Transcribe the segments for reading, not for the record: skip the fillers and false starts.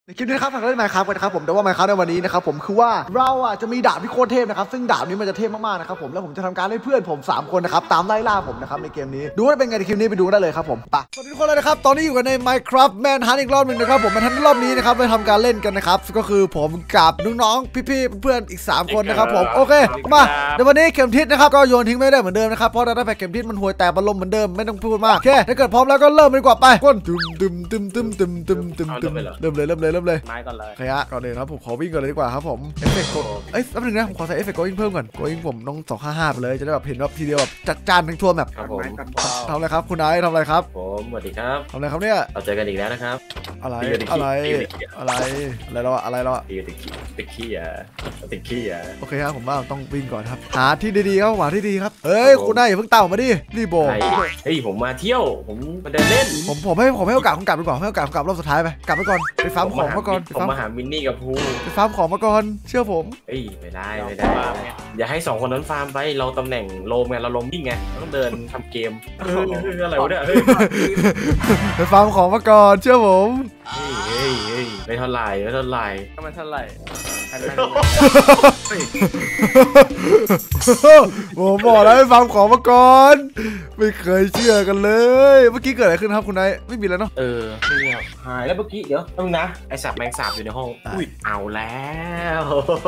ในคลิปนี้นะครับเราเล่น Minecraft กันนะครับผมแต่ว่า Minecraft ในวันนี้นะครับผมคือว่าเราจะมีดาบที่โคตรเทพนะครับซึ่งดาบนี้มันจะเทพมากๆนะครับผมแล้วผมจะทำการให้เพื่อนผม3คนนะครับตามไล่ล่าผมนะครับในเกมนี้ดูว่าเป็นไงในคลิปนี้ไปดูได้เลยครับผมไปสวัสดีทุกคนเลยนะครับตอนนี้อยู่กันใน Minecraft Manhunt อีกรอบนึงนะครับผมManhuntรอบนี้นะครับไปทำการเล่นกันนะครับก็คือผมกับน้องๆพี่ๆเพื่อนๆอีก3คนนะครับผมโอเคมาในวันนี้เข็มทิศนะครับก็โยนทิ้งไม่ได้เหมือนเดิมนะครับเพราะได้แพ็กเข็มทิศมันห่วยแต่บรรลมเหมือนเดิมไม่ต้องพูดมากโอเคถ้าเกิดพร้อมแล้วก็เริ่มดีกว่าไปก้นตึมเริ่มเลยไม้ก่อนเลยโอเคฮะก่อนเลยครับผมขอวิ่งก่อนเลยดีกว่าครับผมเอฟเฟกต์แป๊บนึงนะผมขอใส่เอฟเฟกต์วิ่งเพิ่มก่อนวิ่งผมต้อง255ไปเลยจะได้แบบเห็นแบบทีเดียวแบบจัดจ้านทั้งทั่วแบบครับผมทำอะไรครับคุณนายทำอะไรครับผมสวัสดีครับทำอะไรครับเนี่ยเราเจอกันอีกแล้วนะครับอะไรเราอะติขี้อ่ะโอเคครับผมว่าต้องวิ่งก่อนครับหาที่ดีๆครับหาที่ดีครับเอ้ยคุณนายอย่าเพิ่งเต่ามาดิรีบบอกเฮ้ยผมมาเที่ยวผมมาเดินเล่นผมให้โอกาสคุณกลับไปก่อนให้โอกาสคุณกลับรอบสุดท้ายไปกลับไปก่อนไปฟาร์มของมาก่อนผมมาหามินนี่กับพูไปฟาร์มของมาก่อนเชื่อผมเฮ้ยไม่ได้อย่าให้2คนนั้นฟาร์มไปเราตำแหน่งโลมไงเราลมยิ่งไงเราต้องเดินทำเกมอะไรวะเนี่ยไปฟาร์มของมาก่อนเชื่อผมเฮ้ยไม่เท่าไหร่ก็มันเท่าไหร่ผมบอกแล้วไปฟาร์มของมาก่อนไม่เคยเชื่อกันเลยเมื่อกี้เกิดอะไรขึ้นครับคุณนายไม่มีแล้วเนาะนี่หายแล้วเมื่อกี้เดี๋ยวต้องนะไอสับแมงสาบอยู่ในห้องอุ้ยเอาแล้ว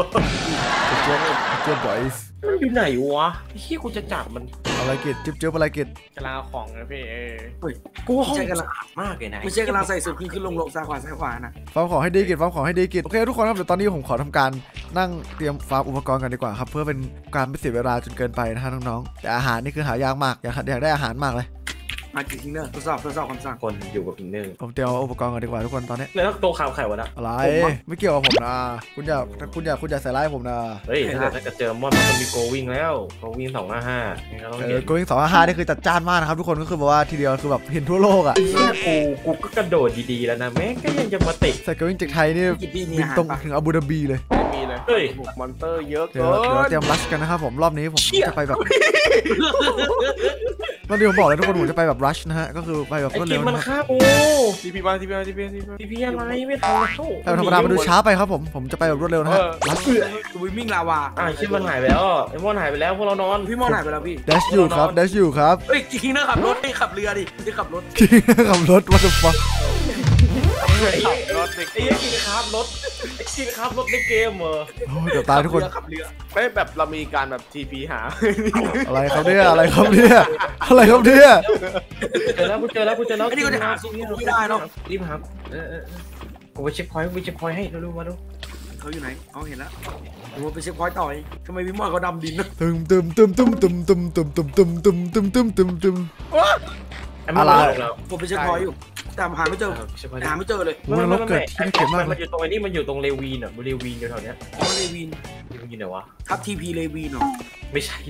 เจ้าบอยส์มันอยู่ไหนวะที่กูจะจับมันอะไรกิจเจออะไรกิจกำลังเอาของนะพี่กูห้องกำลังมากเลยนะไม่ใช่กำลังใส่สุดขึ้นลงซ้ายขวานะฟาร์มของให้ดีกิจโอเคทุกคนครับเดี๋ยวตอนนี้ผมขอทำการนั่งเตรียมฟาร์มอุปกรณ์กันดีกว่าครับเพื่อเป็นการไม่เสียเวลาจนเกินไปนะฮะน้องๆแต่อาหารนี่คือหายากมากอยากได้อาหารมากเลยมากี่ทิงเนอร์ทดสอบคำสั่งคนอยู่กับพิงเนอร์ผมเตรียมอุปกรณ์กันดีกว่าทุกคนตอนนี้แล้วโตข่าวไข่วะนะอะไรไม่เกี่ยวกับผมนะคุณอยากใส่ร้ายผมนะเฮ้ยถ้าเจอมอนมันมีโกวิ่งแล้วโกวิ่ง255 โกวิ่ง255นี่คือจัดจ้านมากนะครับทุกคนก็คือแบบว่าทีเดียวคือแบบเห็นทั่วโลกอ่ะกูก็กระโดดดีๆแล้วนะแม่ก็ยังจะมาติดใส่โกวิ่งจากไทยนี่บินตรงถึงอาบูดาบีเลยไม่มีเลยเฮ้ยมอนเตอร์เยอะเกินเดี๋ยวเตรียมรัชกันนะครับผมรอบนี้ผมจะไปแบบตอนนี้ผมบอกเลยทุกคนผมจะไปแบบรัชนะฮะก็คือไปแบบรวดเร็วมันฆ่ากูทีพีอะไรไม่ทันแต่ธรรมดามันดูช้าไปครับผมจะไปแบบรวดเร็วนะฮะรัชวิ่งลาวาคิดมันหายไปแล้วไอ้มอนหายไปแล้วพวกเรานอนพี่มอนหายไปแล้วพี่เดชอยู่ครับเฮ้ยคิงเนอร์ขับรถขับเรือดิที่ขับรถ what the fuck ไอ้กินขับรถในเกมเหรอเดี๋ยวตายทุกคนขับเรือไม่แบบเรามีการแบบทีพีหาอะไรครับเนี่ยเจอแล้วไอ้นี่ก็จะหาซุ้มไม่ได้เนาะรีบหากูไปเช็คพอยต์ให้ดูมาดูเขาอยู่ไหนเห็นแล้วดูไปเช็คพอยต์ต่อยทำไมพี่มอนเขาดำดินนะตึมอะไรผมไปเช็คพอยต์อยู่แต่หาไม่เจอเลยมันลบเกิดที่เก็บมากมันอยู่ตรงนี้มันอยู่ตรงเลวีนอ่ะเลวีนอยู่แถวเนี้ยเลวีนอยู่ไหนวะทับทีพีเลวีนเหรอไม่ใช่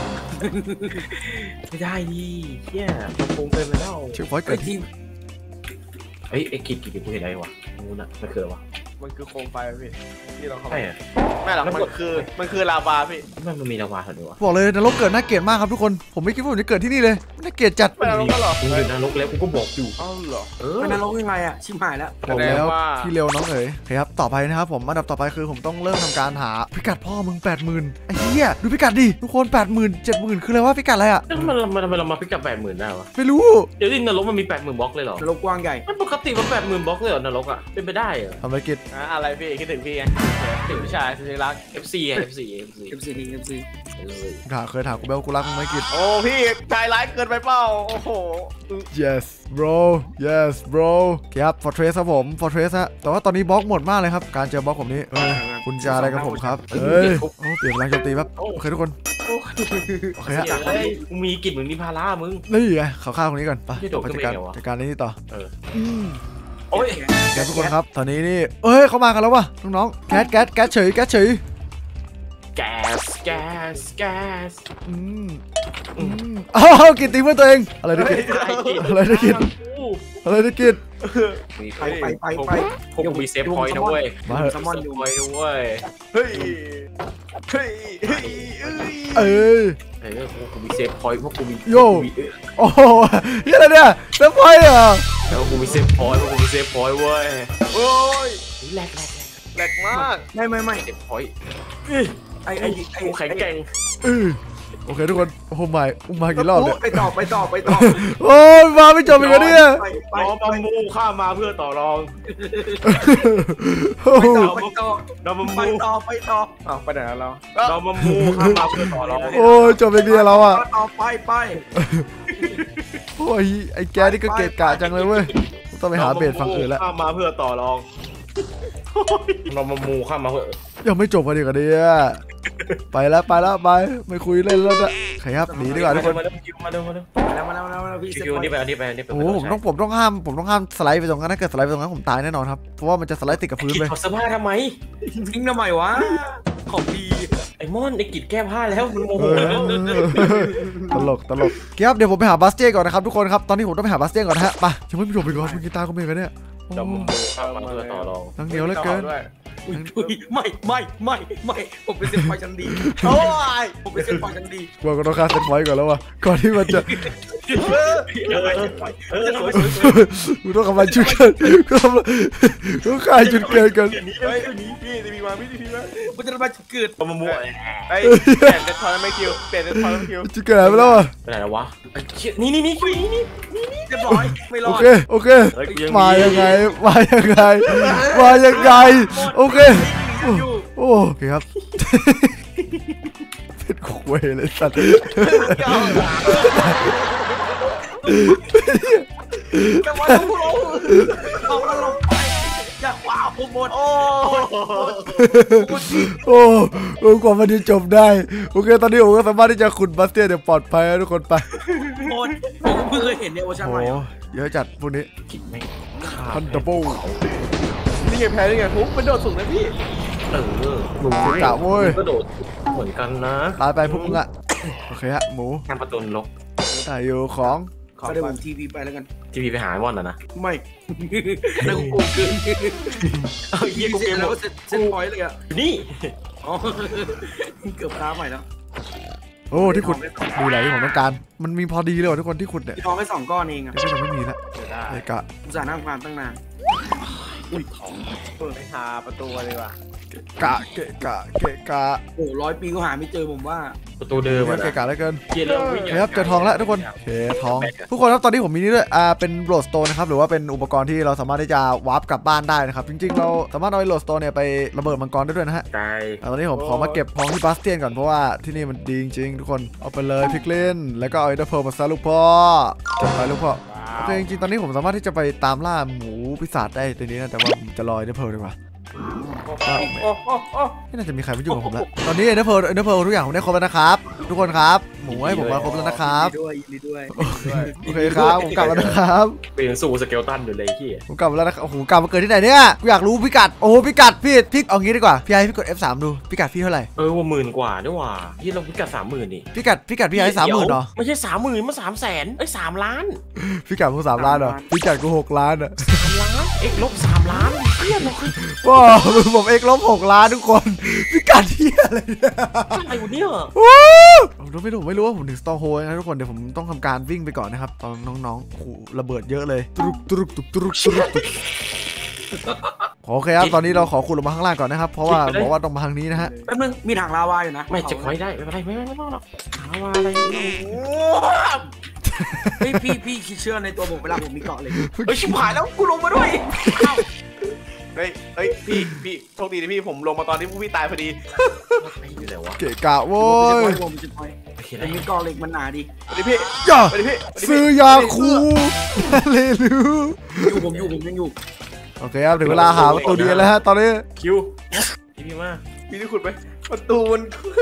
ไม่ได้ดิเฮียโกงเกินไปแล้วเช็คพอยต์เกิดที่ไอ้กิจกูเห็นอะไรวะงูน่ะมันคืออะไรวะมันคือโคมไฟพี่ที่เราเข้าไม่หรอกมันคือลาวาพี่มันมีลาวาเหรอวะบอกเลยนรกเกิดน่าเกลียดมากครับทุกคนผมไม่คิดว่าผมจะเกิดที่นี่เลยน่าเกลียดจัดนรกก็หรอกูอยู่นรกแล้วกูก็บอกอยู่เหรอนรกยังไงอะชิมหายแล้วบอกแล้วที่เร็วน้องเอ๋ยครับต่อไปนะครับผมอันดับต่อไปคือผมต้องเริ่มทำการหาพิกัดพ่อมึง 80,000ไอ้เหี้ยดูพิกัดดิทุกคน 80,000 70,000คืออะไรวะพิกัดอะไรอะมันเรามาพิกัด 80,000ได้วะไม่รู้เดี๋ยวนี้นรกมันมี 80,000 บล็อกเลยเหรอนรกกว้างใหญ่มันปกติมัน 80,000 บล็อกเลยเหรอนรกอะเป็นไปได้เหรอทำอะไรกิจอะไรพี่คิดถึงพี่ไงถึงพี่ชายสุดที่รัก FC เคยถามกูแล้วกูรักมึงไหมกิจโอ้พี่ชายร้ายเกินไปเปล่าโอ้โห yes bro ครับ fortress ครับผม fortress ฮะแต่ว่าตอนนี้บล็อกหมดมากเลยครับการเจอบล็อกผมนี้คุณจะอะไรกับผมครับเปลี่ยนแรงโจมตีแป๊บโอเคทุกคนโอเคฮะมีกิจมึงนี่พาร่ามึงนี่ไงข่าวคนนี้ก่อนไปจัดการนี้ต่อโอ้ยแกทุกคนครับตอนนี้นี่เข้ามากันแล้ววะน้องๆแก๊สเฉยแก๊สกินตีเพื่อนตัวเองอะไรได้กินไปพวกมีเซฟพอยต์นะเว้ยมาเซฟพอยต์นะเว้ยเฮ้ยพวกมีเซฟพอยต์พวกกูมีโย่โอ้โหอะไรเนี่ยเซฟพอยต์เหรอแล้วกูมีเซฟพอยต์เว้ยโอ้ยแหลกแหลกมากไม่เจ็บพอยไอ้แข็งแกร่งโอเคทุกคนโอ้มากี่รอบเนี่ยไปต่อโอ้ยมาไม่จบอีกแล้วเนี่ยรอมามูข้ามาเพื่อต่อรองไปต่อเรามามูไปต่ออ้าวไปไหนแล้วเราเรามามูข้ามาเพื่อต่อรองโอ้ยจบอีกเดียวแล้วอ่ะต่อไปโอ้ยไอ้แกนี่ก็เกะกะจังเลยเว้ยต้องไปหาเบสฝั่งอื่นแล้วข้ามาเพื่อต่อรองเรามามูข้ามาเพื่อยังไม่จบกันอีกเหรอเนี่ยไปแล้วไปไม่คุยเล่นแล้วนะใครครับหนีดีกว่าทุกคนมาเร็วมาเร็วแล้วพี่คิวนี่ไปอันนี้ไปโอ้ผมต้องห้ามสไลด์ไปตรงนั้นถ้าเกิดสไลด์ไปตรงนั้นผมตายแน่นอนครับเพราะว่ามันจะสไลด์ติดกับพื้นกิไปดถอดเสื้อผ้าทำไมทิ้งทำไมวะของดีไอ้ม่อนไอ้กิดแก้ผ้าแล้วมันโมโหแล้วตลกครับเดี๋ยวผมไปหาบัสเตียนก่อนนะครับทุกคนครับตอนนี้ผมต้องไปหาบัสเตียนก่อนนะฮะไปยังไม่จบอีกเหรอคุณกีตาร์ก็ไม่กันเนี่ยเรามามูข้ามาเพื่อต่อรองทั้งเหนียวเหลือเกินไม่ผมเป็นเซนไฟชั้นดีโอ้ยผมเป็นเซนไฟชั้นดีกลัวก็ต้องฆ่าเซตไว้ก่อนแล้ววะก่อนที่มันจะกูต้องกำลังจุดเกินก็ฆ่าจุดเกินกันเฮ้ยพี่ทีพีมาพี่ทีพีมามันจะมาเกิดเรามามูเฮ้ยเปลี่ยนเป็นทอยไม่คิวเปลี่ยนเป็นทอยไม่คิวจุดเกินไปแล้วอ่ะไปไหนแล้ววะนี่เรียบร้อยไม่รอโอดเคมายังไงโอเคโอเคครับเป็นคุยเลยสัตว์จะมาลงเอาแล้วลงไปอยากว้าวผมหมดโอ้โอ้กว่ามันจะจบได้โอเคตอนนี้ผมก็สามารถที่จะขุดบัสเตียนอย่างปลอดภัยทุกคนไปหมดผมเพิ่งเคยเห็นในเวอร์ชันโอ้ใหม่เยอะจัดพวกนี้กิดไม่พันดับเบิลนี่ไงแพ้นี่ไงทุบมันโดดสูงนะพี่หมูกะโว้ยก็โดดเหมือนกันนะตายไปพวกมึงอะโอเคฮะหมูทำประตูลกตายอยู่ของก็ได้ผมทีวีไปแล้วกันทีวีไปหาไอ้ม่อนนะไม่แล้วกูโกงเกินเอาเยี่ยกูเกมหมแล้วดก็เซ็ตพอยต์เลยอ่ะนี่อ๋อเกือบท้าใหม่แล้วโอ้ที่ขุดดูไหลที่ผมต้องการมันมีพอดีเลยว่ะทุกคนที่ขุดเนี่ยพี่ทองแค่2 ก้อนเองอ่ะก็จะไม่มีละได้ไอ้กะอุตส่าห์นั่งฟังตั้งนานไปหาประตูเลยว่ะกะเกะกะโอ้100 ปีก็หาไม่เจอผมว่าประตูเดิมเกะกะแล้วเกินเกียร์เริ่มวิ่งโอเคครับเจอทองแล้วทุกคนโอเคทองทุกคนครับตอนนี้ผมมีนี่ด้วยเป็นโหลดสโตนนะครับหรือว่าเป็นอุปกรณ์ที่เราสามารถที่จะวาร์ปกลับบ้านได้นะครับจริงๆเราสามารถเอาไอ้โหลดสโตนเนี่ยไประเบิดมังกรได้ด้วยนะฮะไกลตอนนี้ผมขอมาเก็บทองที่บาสเตียนก่อนเพราะว่าที่นี่มันดีจริงๆทุกคนเอาไปเลยพิกลินแล้วก็เอาไอ้เดอร์เพลมาซะลูกพ่อจัดไปลูกพ่อโอเคจริงๆตอนนี้ผมสามารถที่จะไปตามล่าหมูปีศาจได้ในนี้นะแต่ว่าผมจะรอไอ้เดอร์เพลดีกว่าไม่น่าจะมีใครมายุ่งกับผมแล้วตอนนี้ไอ้เดอร์เพลทุกอย่างผมได้ครบแล้วนะครับทุกคนครับหมูให้ผมมาครบแล้วนะครับยินดีด้วยโอเคครับผมกลับแล้วนะครับเปลี่ยนสู่สเกลตันอยู่เลยพี่ผมกลับมาแล้วนะครับโอ้โหกลับมาเกิดที่ไหนเนี่ยกูอยากรู้พิกัดโอ้โหพิกัดพี่เอางี้ดีกว่าพี่ไอ้พี่กด F3 ดูพิกัดพี่เท่าไหร่ว่า10,000 กว่าด้วยว่ะพี่เราพิกัด 30,000นี่พิกัดพี่ไอ้30,000เหรอไม่ใช่ 30,000มัน300,0003 ล้านพิกัดกู3 ล้านเหรอพิกัดกู6 ล้านอะ 3 ล้านเอ็กลบ3 ล้านเทียบเลยว้าผมเอกลบ6 ล้านทุกคนพิกัดที่อะไรเนี่ยอะไรวะเนี่ยผมไม่รู้ว่าผมถึงสตอร์โฮนะทุกคนเดี๋ยวผมต้องทำการวิ่งไปก่อนนะครับตอนน้องๆโอ้โหระเบิดเยอะเลยตุรุกโอเคครับตอนนี้เราขอขุดลงมาข้างล่างก่อนนะครับเพราะว่าบอกว่าต้องมาทางนี้นะฮะแป๊บนึงมีถังลาวาอยู่นะไม่เจ็บไว้ได้ไม่เป็นไรไม่ต้องหรอกหาว่าอะไรเฮ้ยพี่เชื่อในตัวผมเวลาผมมีเกาะเลยเฮ้ยชิบหายแล้วกูลงมาด้วยเฮ้ยพี่โชคดีนะพี่ผมลงมาตอนที่พวกพี่ตายพอดีอยู่ไหนวะเกะกะโว้ยผมจะพอยโอเคแต่มีเกาะเหล็กมันหนาดีไปดิพี่ย่าไปดิพี่ซื้อยาคูเลลูผมยังอยู่โอเคครับถึงเวลาหาประตูดีแล้วฮะตอนนี้คิวพี่มาพี่ที่ขุดไปประตูมัน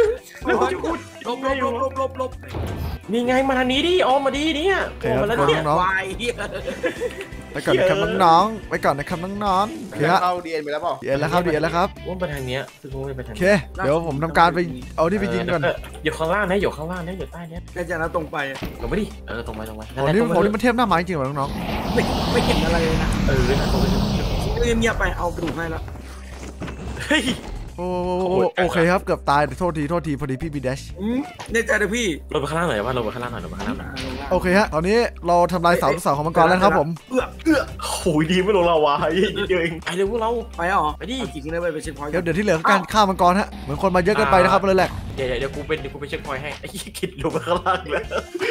ลบนี่ไงมาทางนี้ดิออกมาดีเนี่ยโอเคออกคมารัแล้วบเนี่ยน้องวายๆไปก่อนนะครับน้องๆไปก่อนนะครับน้องๆโอเคฮะเข้าดีเอ็นไปแล้วเปล่าดีเอ็นแล้วครับว่าไปทางเนี้ยคือว่าไปทางโอเคเดี๋ยวผมทำการไปเอาที่ไปยิงก่อนอยู่ข้างล่างนะอยู่ข้างล่างนะอยู่ใต้เนี้ยน่าจะนะตรงไปลงไปดิตรงไปผมนี่มันเทียบหน้าไม้จริงเหรอน้องไม่เห็นอะไรเลยนะนะตรงไปเงียบไปเอากระดูกให้แล้วเฮ้ยๆโอเคครับเกือบตายโทษทีพอดีพี่บีเดชในใจเลยพี่ลงไปข้างล่างหน่อยว่าลงไปข้างล่างหน่อยลงไปข้างล่างหน่อยลงล่โอเคฮะตอนนี้เราทำลายเสาของมังกรแล้วครับผมโอ้ยดีไม่ลงเราวะเยอะเองไปเร็วพวกเราไปเหรอไปดิเอากี่ทีเลยไปเช็คพอยต์เดี๋ยวที่เหลือการฆ่ามังกรฮะเหมือนคนมาเยอะเกินไปนะครับเลยแหละเดี๋ยวกูเป็นเช็คพอยต์ให้ไอ้คิดลงมาข้างล่างแล้ว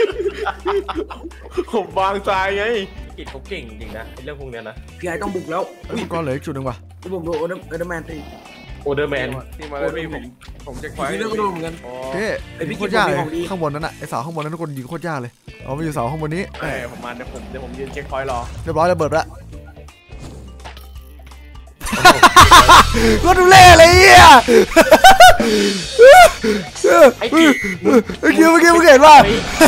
ผมวางทรายไงคิดเขาเก่งจริงนะเรื่องพวกเนี้ยนะพี่ไอ้ต้องบุกแล้วมังกรเหลืออีกจุดหนึ่งว่ะผมโดนเอเดอร์แมนตีโอเดอร์แมนนี่มาเลยพี่ผมเช็คพอยต์ทีเรื่องก็โดนเหมือนกันโอ้โอเคไอ้พี่โคตรยากเลยกินของดีข้างบนนั้นน่ะไอ้เสาข้างบนนั้นทุกคนยิงโคตรยากเลยเอามาอยู่เสาข้างบนนี้ผมมาเดี๋ยวผมยืนเช็คพอยต์รอเรียบร้อยระเบิดละก็ดูเล่เลยเฮียไอ้กิ๊กเมื่อกี้มึงเห็นว่า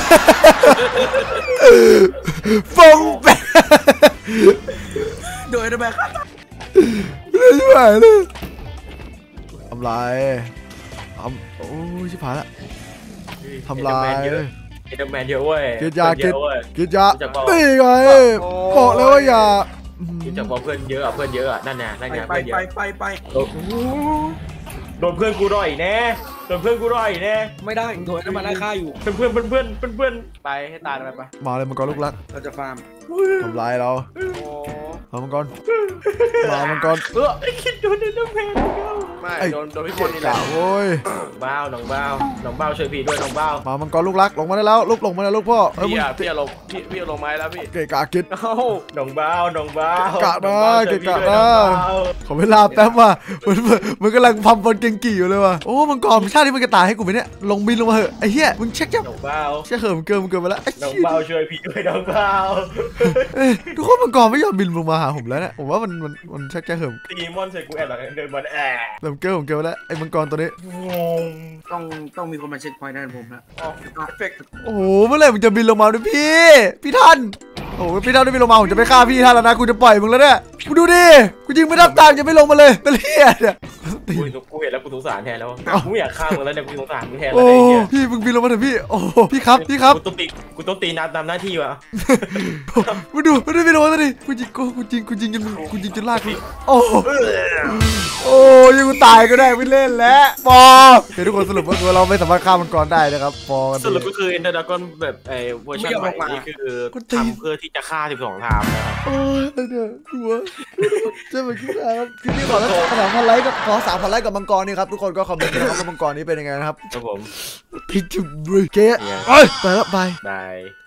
ฟงเป็ดโดนเอเดอร์แมนฆ่าเลยชิบหายเลยทำลายโอ้ยชิบหายละทำลายเอเดอร์แมนเยอะเว้ยกินยากินเว้ยกินยาตีไงบอกแล้วว่าอย่ารู้จักว่าเพื่อนเยอะเพื่อนเยอะนั่นไงไปเพื่อนเยอะไปโดนเพื่อนกูร่อยแน่โดนเพื่อนกูร่อยแน่ไม่ได้โดนเอเดอร์แมนไล่ฆ่าอยู่เพื่อนไปให้ตายไปมาเลยมังกรลูกรักเราจะฟาร์มทำลายเราโอ้เอามังกรมามังกรไอ้คิดโดนเอเดอร์แมนไม่โดนพี่พลนี่แหละโว้ยบ้าวน้องบ้าวช่วยพี่ด้วยน้องบ้าวมามังกรลูกรักลงมาได้แล้วลูกลงมาแล้วลูกพ่อเอ้ยมึงพี่ลงพี่ลงไม้แล้วพี่เกะกะกินเอ้าน้องบ้าวกะนะกะนะ ขอเวลาแป๊บว่ะมันกำลังพัมบอลเก่งกี่อยู่เลยว่ะโอ้มังกรชาติที่มันกระตายให้กูไปเนี่ยลงบินลงมาเหอะไอ้เหี้ยมึงเช็คจับน้องบ้าวเช็คเหอะมันเกินไปแล้วน้องบ้าวช่วยพี่ด้วยน้องบ้าวทุกคนมังกรไม่ยอมบินลงมาหาผมแล้วเนี่ยผมว่ามันเช็คแค่เหิมตีมอนใส่กูแอบหลังเดินมาแอบแต่ผมเกินไปแล้วไอ้มังกรตัวนี้งงต้องมีคนมาเช็คพอยต์แทนผมนะเอฟเฟกต์โอ้โหเมื่อไหร่มึงจะบินลงมาด้วยพี่ท่านโอ้โหพี่ท่านไม่บินลงมาผมจะไปฆ่าพี่ท่านแล้วนะกูจะปล่อยมึงแล้วเนี่ยกูดูดิกูยิงไม่รับตามจะไม่ลงมาเลยเป็นเหี้ยเนี่ยกูเห็นแล้วกูสงสารแทนแล้วกูอยากฆ่ามึงแล้วเนี่ยกูสงสารมึงแทนแล้วโอ้ไอ้เนี่ยพี่มึงบินลงมาเถอะพี่โอ้พี่ครับกูต้องตีนัดตามหน้าที่ว่ะมาดูบินลงมาสิกูยิงจนลากพี่โอ้ยังกูตายก็ได้ไม่เล่นแล้วปอทุกคนสรุปว่าเราไม่สามารถฆ่ามันก่อนได้นะครับปอกันสรุปก็คือเอ็นเดอร์ดากอนแบบไอ้เวอร์ชันใหม่นี่คือทำเพื่อที่จะฆ่า12ทามนะครับโอ้ยอะไรเนี่ยหัวจะมาคิดอะไรครับคลิปนี้ขอแล้ว3,000 ไลค์กับขอ 3,000 ไลค์กับมังกรนี่ครับทุกคนก็คอมเมนต์นะครับว่ามังกรนี้เป็นยังไงนะครับครับผมพิจิตรเกะไปแล้วบายบาย